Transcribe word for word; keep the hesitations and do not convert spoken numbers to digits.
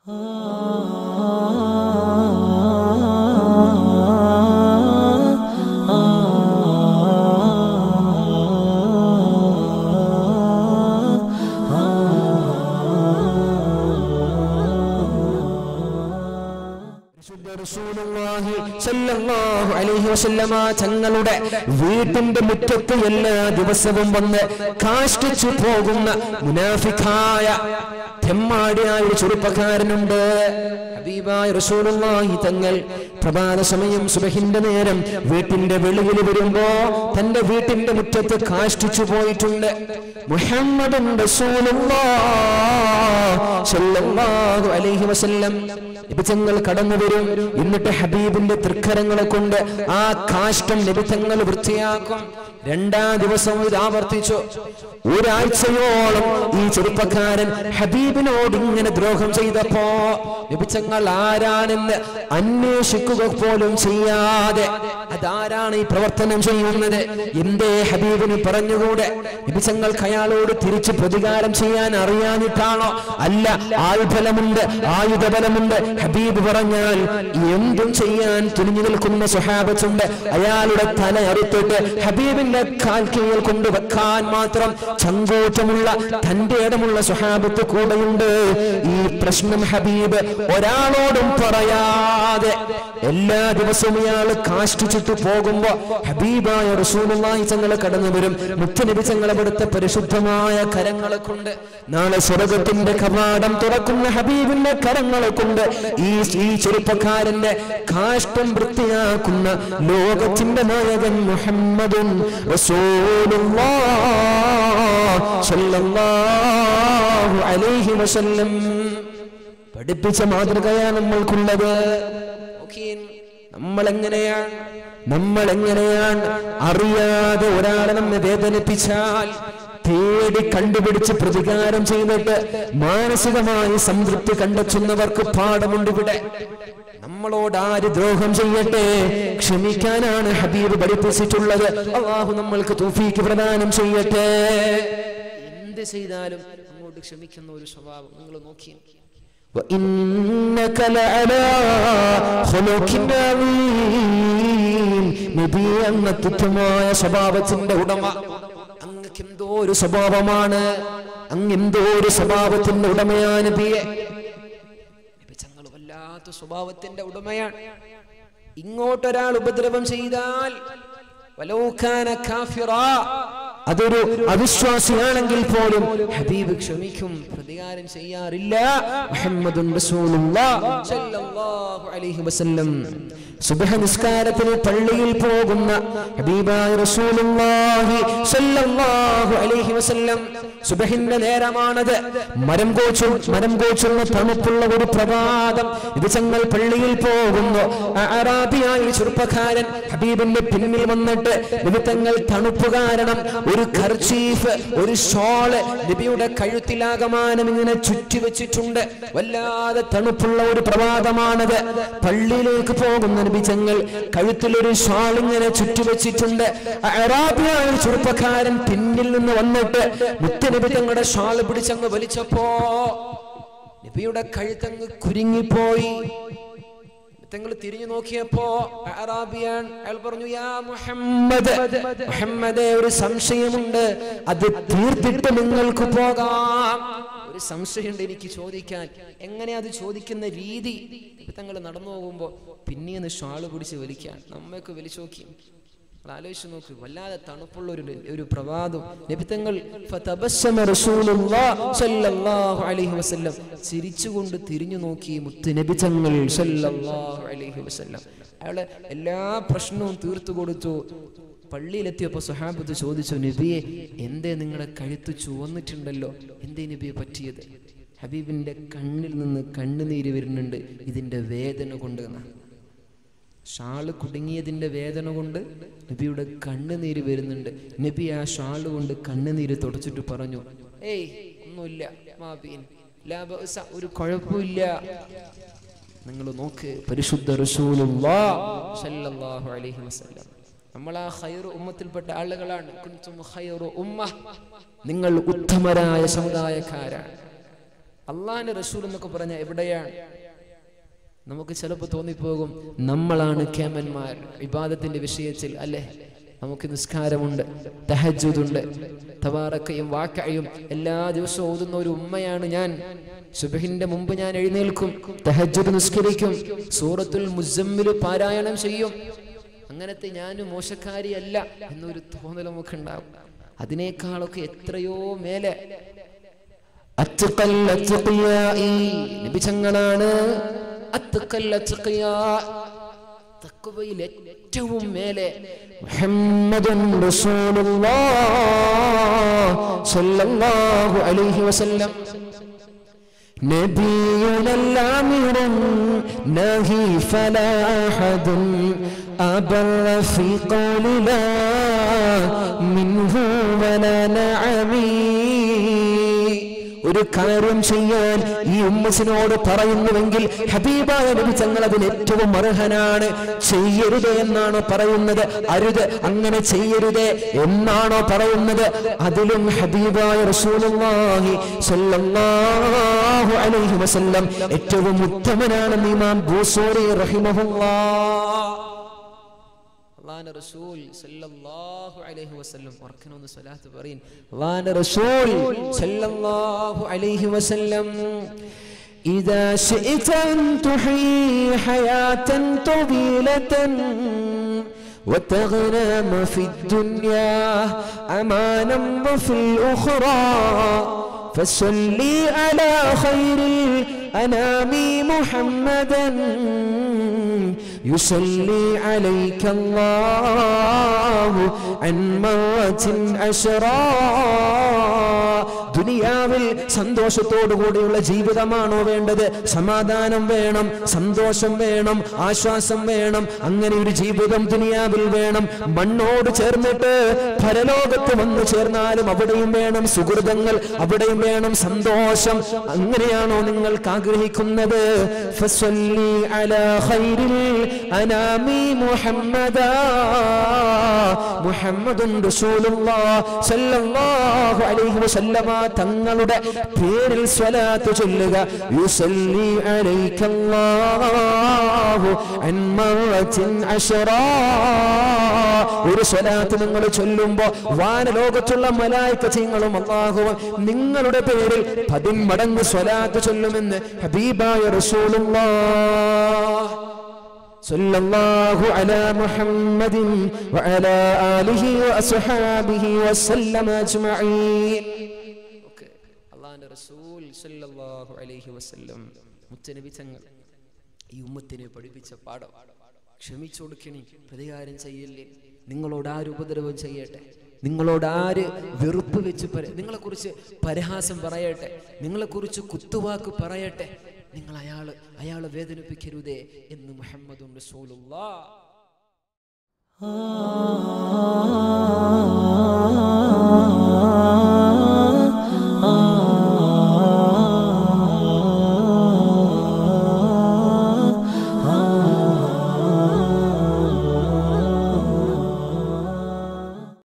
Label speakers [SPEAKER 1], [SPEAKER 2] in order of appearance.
[SPEAKER 1] സല്ലല്ലാഹു അലൈഹി വസല്ലമ തങ്ങളുടെ വീട്ടിന്റെ മുറ്റത്ത് എല്ലാ ദിവസവും വന്ന് കാഷ്ടിച്ചു പോകുന്ന മുനാഫിഖായ തെമ്മാടിയായ ഒരു ചെറുപ്പക്കാരനുണ്ട്. ഹബീബായ റസൂലുള്ളാഹി തങ്ങൾ പ്രഭാത സമയം സുബഹിന്റെ നേരം വീട്ടിന്റെ വെളിയിൽ വരുമ്പോ തന്റെ വീട്ടിന്റെ മുറ്റത്ത് കാഷ്ടിച്ചു പോയിട്ടുണ്ട്. മുഹമ്മദുൻ റസൂലുള്ളാഹി സല്ലല്ലാഹു അലൈഹി വസല്ലം നബിതങ്ങൾ കടന്നു വരും. എന്നിട്ട് ഹബീബിന്റെ തൃക്കരങ്ങളെ കൊണ്ട് ആ കാഷ്ടം നബിതങ്ങൾ വൃത്തിയാക്കും. രണ്ടാം ദിവസം ഇത് ആവർത്തിച്ചു. ഒരാഴ്ചയോളം ഈ ചെറുപ്പക്കാരൻ ഹബീബിനോട് ഇങ്ങനെ ദ്രോഹം ചെയ്തപ്പോ നബിതങ്ങൾ ആരാണെന്ന് അന്വേഷിക്കുക പോലും ചെയ്യാതെ അതാരാണ് ഈ പ്രവർത്തനം ചെയ്യുന്നത്, എന്തേ ഹബീബിന് പറഞ്ഞുകൂടെ? നബിതങ്ങൾക്ക് അയാളോട് തിരിച്ച് പ്രതികാരം ചെയ്യാൻ അറിയാനിട്ടാണോ? അല്ല, ആയുധബലമുണ്ട്, ആയുധബലമുണ്ട്. ഹബീബ് പറഞ്ഞാൽ എന്തും ചെയ്യാൻ തുനിഞ്ഞു നിൽക്കുന്ന സ്വഹാബത്തുണ്ട്. അയാളുടെ തല അറുത്തിട്ട് ഹബീബിന്റെ കാൽക്കീഴിൽ കൊണ്ട് വെക്കാൻ മാത്രം ചങ്കൂറ്റമുള്ള തന്റെ ഇടമുള്ള സ്വഹാബത്ത് കൂടെയുണ്ട്. ഈ പ്രശ്നം ഹബീബ് ഒരാളോടും പറയാതെ എല്ലാ ദിവസവും ഇയാൾ കാഷ്ടിച്ചിട്ട് പോകുമ്പോ ഹബീബായ റസൂലുള്ളാഹി തങ്ങളെ കടന്നു വരും. മുത്തുനബി തങ്ങളെ അവിടുത്തെ പരിശുദ്ധമായ കരങ്ങളെ കൊണ്ട് നാളെ സ്വർഗത്തിന്റെ കവാടം തുറക്കുന്ന ഹബീബിന്റെ കരങ്ങളെ കൊണ്ട് ഈ ഈ ചെറുപ്പക്കാരന്റെ കാഷ്ടം വൃത്തിയാക്കുന്ന ലോകത്തിന്റെ നായകൻ മുഹമ്മദുൻ റസൂലുള്ളാഹി സ്വല്ലല്ലാഹു അലൈഹി വസല്ലം പഠിപ്പിച്ച മാതൃകയാണ് നമ്മൾക്കുള്ളത്. നമ്മൾ എങ്ങനെയാണ് നമ്മൾ എങ്ങനെയാണ് അറിയാതെ ഒരാളെ നമ്മെ വേദനിപ്പിച്ചാൽ തേടി കണ്ടുപിടിച്ച് പ്രതികാരം ചെയ്തിട്ട് മാനസികമായി സംതൃപ്തി കണ്ടെത്തുന്നവർക്ക് പാഠമുണ്ട് ഇവിടെ. നമ്മളോട് ആര് ദ്രോഹം ചെയ്യട്ടെ, ക്ഷമിക്കാനാണ് ഹബീബ് പഠിപ്പിച്ചിട്ടുള്ളത്. അല്ലാഹു നമ്മൾക്ക് തൗഫീഖ് പ്രദാനം ചെയ്യട്ടെ. എന്ത് ചെയ്താലും അങ്ങോട്ട് ക്ഷമിക്കുന്ന ഒരു സ്വഭാവം നിങ്ങൾ നോക്കി. وإنك لعلى خلق عظيم നബി എന്ന തുച്ഛമായ സ്വഭാവത്തിന്റെ ഉടമ. അങ്ങക്ക് എന്തോ ഒരു സ്വഭാവമാണ്, അങ്ങ് എന്തോ ഒരു സ്വഭാവത്തിന്റെ ഉടമയാണ് നബിയെ. നബി തങ്ങൾ വല്ലാത്ത സ്വഭാവത്തിന്റെ ഉടമയാണ്. ഇങ്ങോട്ടൊരാൾ ഉപദ്രവം ചെയ്താൽ വലൗ കാന കാഫിറാ, അതൊരു അവിശ്വാസിയാണെങ്കിൽ പോലും ഹബീബ് ക്ഷമിക്കും, പ്രതികാരം ചെയ്യാറില്ല. മുഹമ്മദുൻ റസൂലുള്ളാഹി സ്വല്ലല്ലാഹു അലൈഹി വസല്ലം സുബ്ഹ് നിസ്കാരത്തിന് പള്ളിയിൽ പോകുന്ന ഹബീബായ റസൂലുള്ളാഹി സ്വല്ലല്ലാഹു അലൈഹി വസല്ലം സുബ്ഹിന്റെ നേരമാണത്. മരം കോച്ചു മരം കോച്ചുള്ള തണുപ്പുള്ള ഒരു പ്രഭാതം. ഇത് ഞങ്ങൾ പള്ളിയിൽ പോകുന്നു. അറാബിയായ ചെറുപ്പക്കാരൻ ഹബീബിന്റെ പിന്നിൽ വന്നിട്ട് നിമിത്തങ്ങൾ തണുപ്പ് കാരണം ഒരു കർച്ചീഫ്, ഒരു ഷോള് നബിയുടെ കഴുത്തിലാകമാനം ഇങ്ങനെ ചുറ്റി വെച്ചിട്ടുണ്ട്. വല്ലാതെ തണുപ്പുള്ള ഒരു പ്രഭാതമാണത്. പള്ളിയിലേക്ക് പോകുന്ന നബി തങ്ങൾ കഴുത്തിലൊരു ഷാൾ ഇങ്ങനെ ചുറ്റി വെച്ചിട്ടുണ്ട്. അറാബിയായ ചെറുപ്പക്കാരൻ പിന്നിൽ നിന്ന് വന്നിട്ട് മുത്തുനബി തങ്ങളുടെ ഷാൾ പിടിച്ചങ്ങ് വലിച്ചപ്പോ നബിയുടെ കഴുത്തങ്ങ് കുരുങ്ങിപ്പോയി. തങ്ങൾ തിരിഞ്ഞു നോക്കിയപ്പോ അറാബിയാൻ അയാൾ പറഞ്ഞു, യാ മുഹമ്മദ്, മുഹമ്മദേ, ഒരു സംശയമുണ്ട്, അത് തീർത്തിട്ട് നിങ്ങൾക്ക് പോകാം. ഒരു സംശയമുണ്ട് എനിക്ക് ചോദിക്കാൻ. എങ്ങനെ അത് ചോദിക്കുന്ന രീതി? തങ്ങൾ നടന്നു പോകുമ്പോ പിന്നീന്ന് ഷാള് പിടിച്ച് വലിക്കാൻ. നമ്മയൊക്കെ വലിച്ചു നോക്കി, ആലോചിച്ച് നോക്ക്. വല്ലാതെ തണുപ്പുള്ള ഒരു ഒരു പ്രഭാതം. നബിതങ്ങൾ ചിരിച്ചുകൊണ്ട് തിരിഞ്ഞു നോക്കി മുത്ത് നബിതങ്ങൾ സല്ലല്ലാഹു അലൈഹി വസല്ലം. അയാളെ എല്ലാ പ്രശ്നവും തീർത്തു കൊടുത്തു. പള്ളിയിലെത്തിയപ്പോ സ്വഹാബത്ത് ചോദിച്ചു, നബിയെ, എന്തേ നിങ്ങളുടെ കഴുത്ത് ചുവന്നിട്ടുണ്ടല്ലോ, എന്തേ നബിയെ പറ്റിയത്? ഹബീബിന്റെ കണ്ണിൽ നിന്ന് കണ്ണുനീര് വരുന്നുണ്ട്, ഇതിന്റെ വേദന കൊണ്ട്. ഷാള് കുടുങ്ങിയതിന്റെ വേദന കൊണ്ട് നബിയുടെ കണ്ണുനീര് വരുന്നുണ്ട്. നബി ആ ഷാള് കൊണ്ട് കണ്ണുനീര് തുടച്ചിട്ട് പറഞ്ഞു, ഏയ് ഒന്നുമില്ല, ഒരു കുഴപ്പമില്ല. നിങ്ങൾ നോക്ക്, പരിശുദ്ധ റസൂലുള്ളാഹി സ്വല്ലല്ലാഹു അലൈഹി വസല്ലം നമ്മൾ ആ ഖൈറു ഉമ്മത്തിൽപ്പെട്ട ആളുകളാണ്. കുൻതും ഖൈറു ഉമ്മ, നിങ്ങൾ ഉത്തമരായ സമുദായക്കാരാണ്. അള്ളാഹിന്റെ റസൂൽ എന്നൊക്കെ പറഞ്ഞ എവിടെയാണ്? നമുക്ക് ചിലപ്പോൾ തോന്നിപ്പോകും നമ്മളാണ് കേമന്മാർ ഇബാദത്തിന്റെ വിഷയത്തിൽ, അല്ലെ? നമുക്ക് നിസ്കാരമുണ്ട്, തഹജ്ജുദുണ്ട്, തബാറക്കയും വാക്കയും എല്ലാ ദിവസവും ഓതുന്ന ഒരു ഉമ്മയാണ് ഞാൻ. സുബ്ഹിന്റെ മുമ്പ് ഞാൻ എഴുന്നേൽക്കും, തഹജ്ജുദ് നിസ്കരിക്കും, സൂറത്തുൽ മുസമ്മിൽ പാരായണം ചെയ്യും. അങ്ങനത്തെ ഞാൻ മോശക്കാരിയല്ല എന്നൊരു തോന്നൽ നമുക്കുണ്ടാകും. അതിനേക്കാളൊക്കെ എത്രയോ മേലെ നബിതങ്ങളാണ് തഖ്വയിൽ ഏറ്റവും മേലെ. മുഹമ്മദുൻ റസൂലുള്ളാഹ് സ്വല്ലല്ലാഹു അലൈഹി വസല്ലം നബിയുൽ ആമിറുൻ നഹി ഫലാ അഹദുൻ അബറ ഫീ ഖൗലി ലാ മിൻഹു വലാ നഅമീ. ഒരു കാര്യം ചെയ്യാൻ ഈ ഉമ്മത്തിനോട് പറയുന്നുവെങ്കിൽ ഹബീബായ നബി തങ്ങൾ അതിന് ഏറ്റവും അർഹനാണ്. ചെയ്യരുത് എന്നാണോ പറയുന്നത്? അരുത്, അങ്ങനെ ചെയ്യരുത് എന്നാണോ പറയുന്നത്? അതിലും ഹബീബായ റസൂലുള്ളാഹി സ്വല്ലല്ലാഹു അലൈഹി വസല്ലം ഏറ്റവും ഉത്തമനാണെന്ന് ഇമാം ബൂസൂരി റഹിമഹുല്ലാഹ്. അല്ലാഹുവിന്റെ റസൂൽ സല്ലല്ലാഹു അലൈഹി വസല്ലം ഓർക്കണമെന്ന് സ്വലാത്ത് പറയും. അല്ലാഹുവിന്റെ റസൂൽ സല്ലല്ലാഹു അലൈഹി വസല്ലം ഇദാ ശിഅത അൻ തുഹീ ഹയാതൻ തവീലതൻ وتغنم في الدنيا أمانا وفي الأخرى فصلي على خير الأنام محمدا يصلي عليك الله عن مرة عشرا. ദുനിയാവിൽ സന്തോഷത്തോടുകൂടിയുള്ള ജീവിതമാണോ വേണ്ടത്? സമാധാനം വേണം, സന്തോഷം വേണം, ആശ്വാസം വേണം. അങ്ങനെ ഒരു ജീവിതം ദുനിയാവിൽ വേണം. മണ്ണോട് ചേർന്നിട്ട് പരലോകത്ത് വന്നു ചേർന്നാലും അവിടെയും വേണം സുഹൃതങ്ങൾ, അവിടെയും വേണം സന്തോഷം. അങ്ങനെയാണോ നിങ്ങൾക്ക് ആഗ്രഹിക്കുന്നത്? ഫസ്വല്ലി അലാ ഖൈരിൽ അനാമി മുഹമ്മദാ മുഹമ്മദുൻ റസൂലുള്ളാഹ് സല്ലല്ലാഹു അലൈഹി വസല്ലമ തങ്ങളുടെ പേരിൽ സ്വലാത്ത് ചൊല്ലുക. യുസല്ലി അലൈക്കല്ലാഹു അൻ മറത്തിൻ അശറാ. ഒരു സ്വലാത്ത് നിങ്ങൾ ചൊല്ലുമ്പോൾ വാനലോകത്തുള്ള മലായികത്തുകളും അല്ലാഹുവും നിങ്ങളുടെ പേരിൽ പതിന്മടങ്ങ് സ്വലാത്ത് ചൊല്ലുമെന്ന് ഹബീബായ റസൂലുള്ളാഹ് സല്ലല്ലാഹു അലാ മുഹമ്മദിൻ വഅലാ ആലിഹി വഅസ്ഹാബിഹി വസല്ലമ അജ്മഈൻ. ഓക്കേ, അല്ലാഹുവിന്റെ റസൂൽ സല്ലല്ലാഹു അലൈഹി വസല്ലം മുത്തനബി തങ്ങൾ ഈ ഉമ്മത്തിനെ പഠിപ്പിച്ച പാഠം. ക്ഷമിച്ചു കൊടുക്കണി, പ്രതികാരം ചെയ്യില്ലേ. നിങ്ങളോട് ആര് ഉപദ്രവം ചെയ്യട്ടെ, നിങ്ങളോട് ആര് വെറുപ്പ് വെച്ച് നിങ്ങളെക്കുറിച്ച് പരിഹാസം പറയട്ടെ, നിങ്ങളെക്കുറിച്ച് കുത്തുവാക്ക് പറയട്ടെ, നിങ്ങൾ അയാള് അയാളെ വേദനിപ്പിക്കരുതേ എന്ന് മുഹമ്മദുൻ റസൂലുള്ളാഹ്.